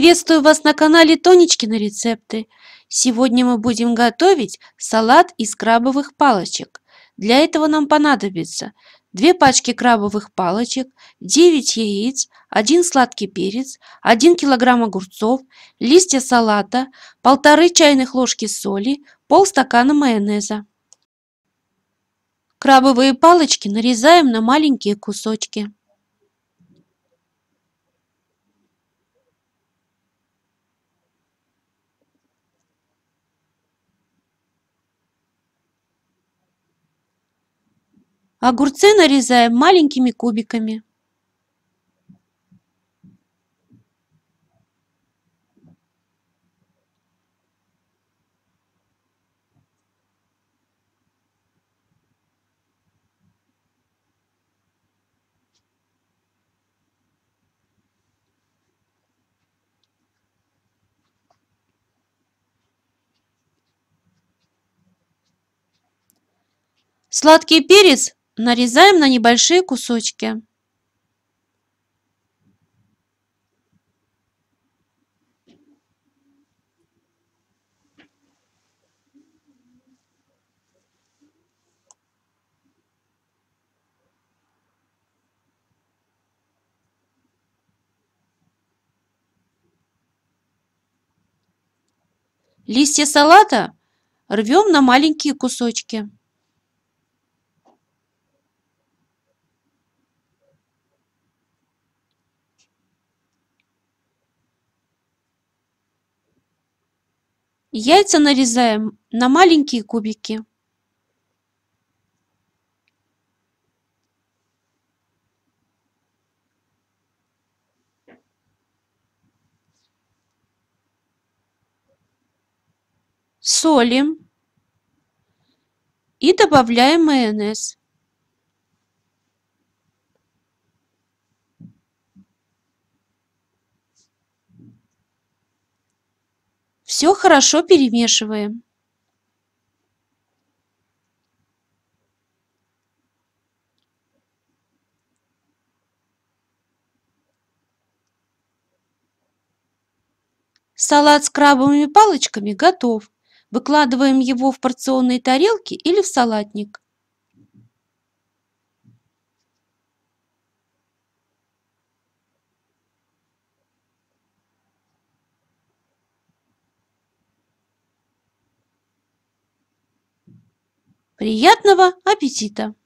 Приветствую вас на канале Тонечкины рецепты. Сегодня мы будем готовить салат из крабовых палочек. Для этого нам понадобится 2 пачки крабовых палочек, 9 яиц, 1 сладкий перец, 1 килограмм огурцов, листья салата, 1,5 чайных ложки соли, полстакана майонеза. Крабовые палочки нарезаем на маленькие кусочки. Огурцы нарезаем маленькими кубиками. Сладкий перец нарезаем на небольшие кусочки. Листья салата рвем на маленькие кусочки. Яйца нарезаем на маленькие кубики. Солим и добавляем майонез. Все хорошо перемешиваем. Салат с крабовыми палочками готов. Выкладываем его в порционные тарелки или в салатник. Приятного аппетита!